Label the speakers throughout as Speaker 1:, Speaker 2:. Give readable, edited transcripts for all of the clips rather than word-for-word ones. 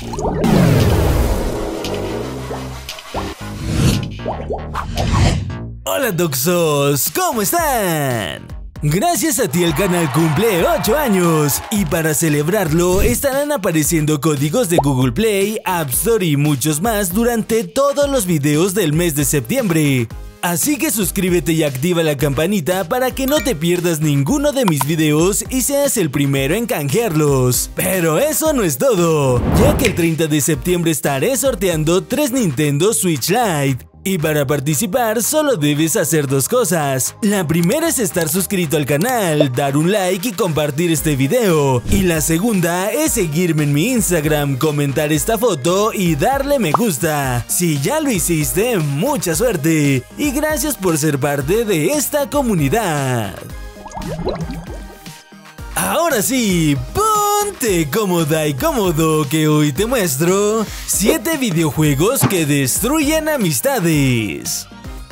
Speaker 1: Hola Doxos, ¿cómo están? Gracias a ti el canal cumple 8 años y para celebrarlo estarán apareciendo códigos de Google Play, App Store y muchos más durante todos los videos del mes de septiembre. Así que suscríbete y activa la campanita para que no te pierdas ninguno de mis videos y seas el primero en canjearlos. Pero eso no es todo, ya que el 30 de septiembre estaré sorteando 3 Nintendo Switch Lite. Y para participar solo debes hacer 2 cosas. La primera es estar suscrito al canal, dar un like y compartir este video. Y la segunda es seguirme en mi Instagram, comentar esta foto y darle me gusta. Si ya lo hiciste, mucha suerte. Y gracias por ser parte de esta comunidad. Ahora sí, ponte cómoda y cómodo que hoy te muestro 7 videojuegos que destruyen amistades.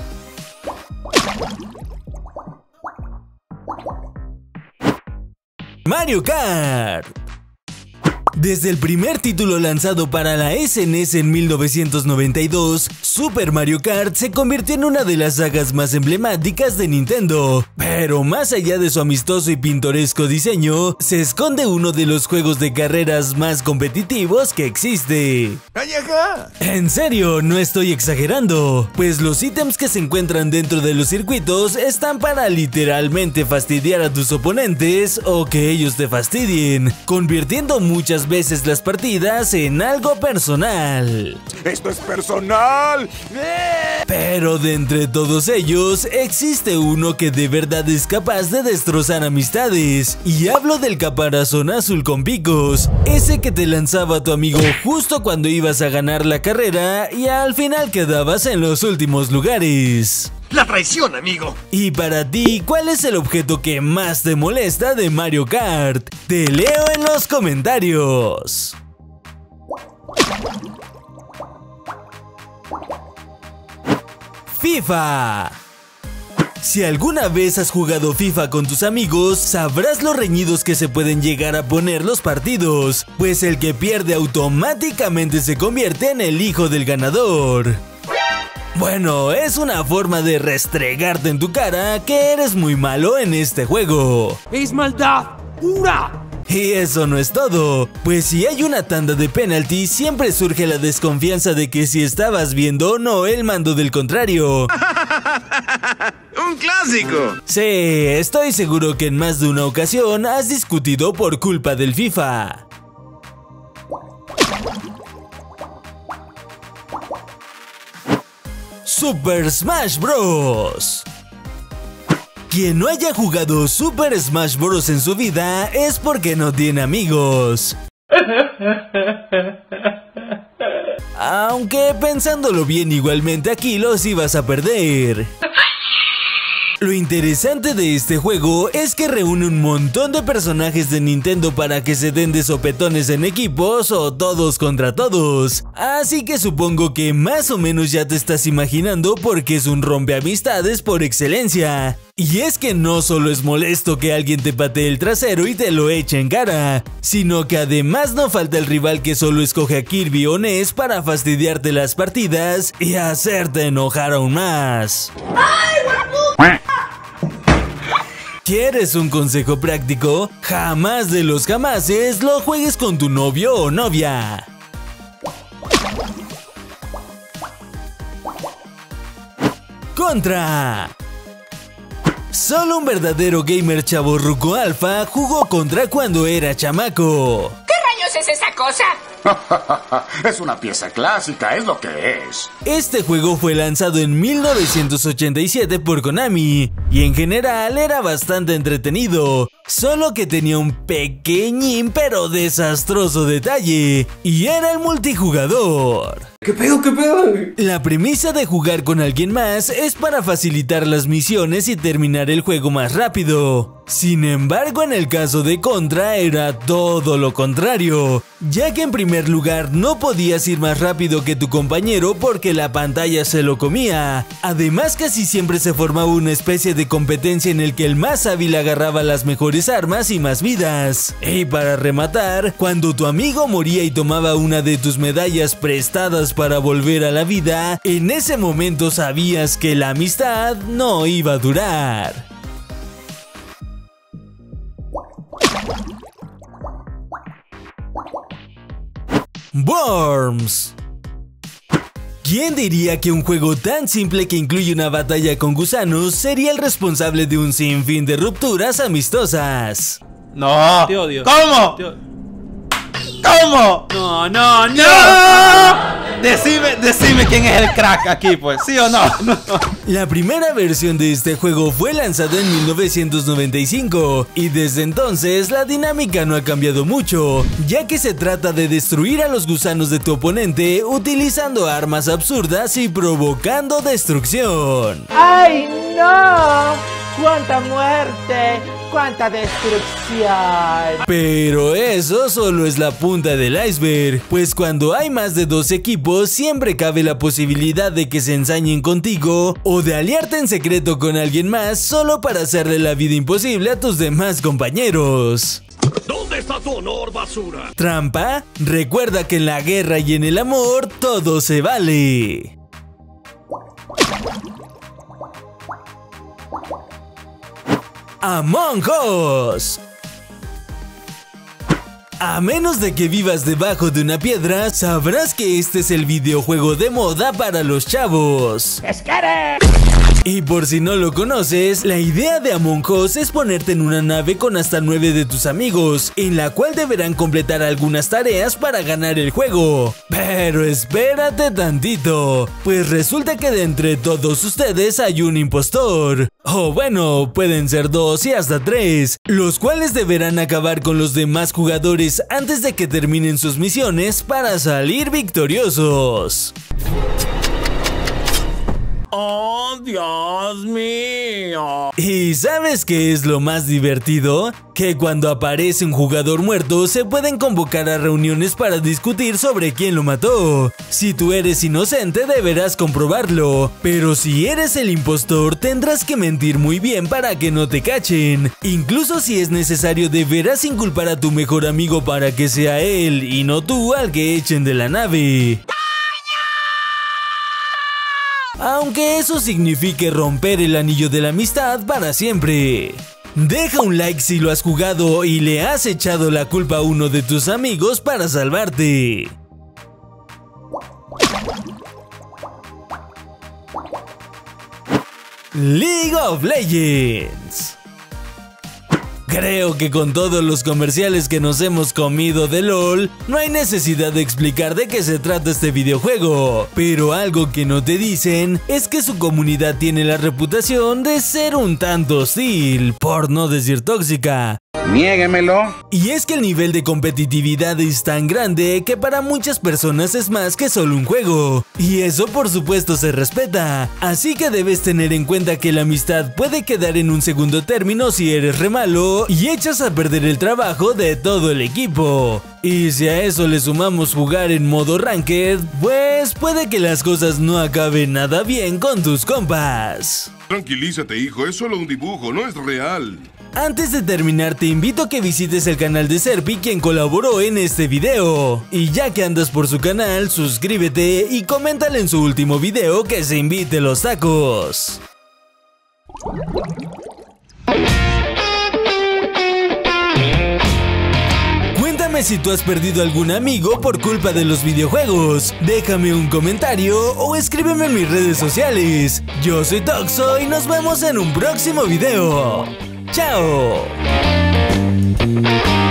Speaker 1: Mario Kart. Desde el primer título lanzado para la SNES en 1992, Super Mario Kart se convirtió en una de las sagas más emblemáticas de Nintendo. Pero más allá de su amistoso y pintoresco diseño, se esconde uno de los juegos de carreras más competitivos que existe. En serio, no estoy exagerando, pues los ítems que se encuentran dentro de los circuitos están para literalmente fastidiar a tus oponentes o que ellos te fastidien, convirtiendo muchas veces las partidas en algo personal.
Speaker 2: ¡Esto es personal!
Speaker 1: Pero de entre todos ellos, existe uno que de verdad es capaz de destrozar amistades. Y hablo del caparazón azul con picos, ese que te lanzaba a tu amigo justo cuando ibas a ganar la carrera y al final quedabas en los últimos lugares.
Speaker 3: ¡La traición, amigo!
Speaker 1: Y para ti, ¿cuál es el objeto que más te molesta de Mario Kart? Te leo en los comentarios. FIFA. Si alguna vez has jugado FIFA con tus amigos, sabrás los reñidos que se pueden llegar a poner los partidos, pues el que pierde automáticamente se convierte en el hijo del ganador. Bueno, es una forma de restregarte en tu cara que eres muy malo en este juego.
Speaker 3: ¡Es maldad pura!
Speaker 1: Y eso no es todo, pues si hay una tanda de penalti siempre surge la desconfianza de que si estabas viendo o no el mando del contrario.
Speaker 3: ¡Un clásico!
Speaker 1: Sí, estoy seguro que en más de una ocasión has discutido por culpa del FIFA. Super Smash Bros. Quien no haya jugado Super Smash Bros. En su vida es porque no tiene amigos. Aunque pensándolo bien, igualmente aquí los ibas a perder. Lo interesante de este juego es que reúne un montón de personajes de Nintendo para que se den de sopetones en equipos o todos contra todos. Así que supongo que más o menos ya te estás imaginando porque es un rompeamistades por excelencia. Y es que no solo es molesto que alguien te patee el trasero y te lo eche en cara, sino que además no falta el rival que solo escoge a Kirby o Ness para fastidiarte las partidas y hacerte enojar aún más. ¿Quieres un consejo práctico? Jamás de los jamases lo juegues con tu novio o novia. Contra. Solo un verdadero gamer chavorruco alfa jugó Contra cuando era chamaco.
Speaker 4: ¿Qué rayos es esa cosa?
Speaker 2: Es una pieza clásica, es lo que es.
Speaker 1: Este juego fue lanzado en 1987 por Konami y en general era bastante entretenido, solo que tenía un pequeñín pero desastroso detalle, y era el multijugador.
Speaker 3: ¿Qué pedo, qué pedo?
Speaker 1: La premisa de jugar con alguien más es para facilitar las misiones y terminar el juego más rápido. Sin embargo, en el caso de Contra era todo lo contrario, ya que en primer lugar no podías ir más rápido que tu compañero porque la pantalla se lo comía. Además, casi siempre se formaba una especie de de competencia en el que el más hábil agarraba las mejores armas y más vidas. Y para rematar, cuando tu amigo moría y tomaba una de tus medallas prestadas para volver a la vida, en ese momento sabías que la amistad no iba a durar. Worms. ¿Quién diría que un juego tan simple que incluye una batalla con gusanos sería el responsable de un sinfín de rupturas amistosas?
Speaker 4: No.
Speaker 5: Te odio.
Speaker 4: ¿Cómo? ¿Cómo?
Speaker 5: No, no, no.
Speaker 4: ¡No! Decime quién es el crack aquí, pues, ¿sí o no?
Speaker 1: La primera versión de este juego fue lanzada en 1995 y desde entonces la dinámica no ha cambiado mucho, ya que se trata de destruir a los gusanos de tu oponente utilizando armas absurdas y provocando destrucción.
Speaker 6: ¡Ay, no! ¡Cuánta muerte! ¡Cuánta destrucción!
Speaker 1: Pero eso solo es la punta del iceberg, pues cuando hay más de 2 equipos siempre cabe la posibilidad de que se ensañen contigo o de aliarte en secreto con alguien más solo para hacerle la vida imposible a tus demás compañeros.
Speaker 3: ¿Dónde está tu honor, basura?
Speaker 1: ¿Trampa? Recuerda que en la guerra y en el amor todo se vale. Among Us. A menos de que vivas debajo de una piedra, sabrás que este es el videojuego de moda para los chavos. Y por si no lo conoces, la idea de Among Us es ponerte en una nave con hasta 9 de tus amigos, en la cual deberán completar algunas tareas para ganar el juego. Pero espérate tantito, pues resulta que de entre todos ustedes hay un impostor. O bueno, pueden ser 2 y hasta 3, los cuales deberán acabar con los demás jugadores antes de que terminen sus misiones para salir victoriosos.
Speaker 3: ¡Oh, Dios mío!
Speaker 1: ¿Y sabes qué es lo más divertido? Que cuando aparece un jugador muerto se pueden convocar a reuniones para discutir sobre quién lo mató. Si tú eres inocente deberás comprobarlo, pero si eres el impostor tendrás que mentir muy bien para que no te cachen. Incluso si es necesario deberás inculpar a tu mejor amigo para que sea él y no tú al que echen de la nave. Aunque eso signifique romper el anillo de la amistad para siempre. Deja un like si lo has jugado y le has echado la culpa a uno de tus amigos para salvarte. League of Legends. Creo que con todos los comerciales que nos hemos comido de LOL, no hay necesidad de explicar de qué se trata este videojuego. Pero algo que no te dicen es que su comunidad tiene la reputación de ser un tanto hostil, por no decir tóxica.
Speaker 2: Niéguemelo.
Speaker 1: Y es que el nivel de competitividad es tan grande que para muchas personas es más que solo un juego. Y eso por supuesto se respeta. Así que debes tener en cuenta que la amistad puede quedar en un segundo término si eres re malo y echas a perder el trabajo de todo el equipo. Y si a eso le sumamos jugar en modo ranked, pues puede que las cosas no acaben nada bien con tus compas.
Speaker 7: Tranquilízate, hijo, es solo un dibujo, no es real.
Speaker 1: Antes de terminar te invito a que visites el canal de Serpi, quien colaboró en este video. Y ya que andas por su canal, suscríbete y coméntale en su último video que se invite los tacos. Cuéntame si tú has perdido algún amigo por culpa de los videojuegos. Déjame un comentario o escríbeme en mis redes sociales. Yo soy Toxo y nos vemos en un próximo video. ¡Chao!